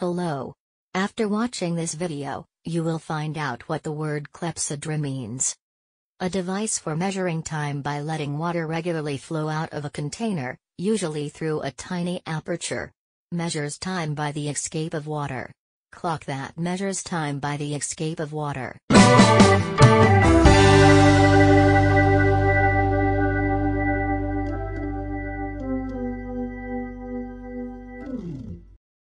Hello. After watching this video, you will find out what the word Clepsydra means. A device for measuring time by letting water regularly flow out of a container, usually through a tiny aperture. Measures time by the escape of water. Clock that measures time by the escape of water.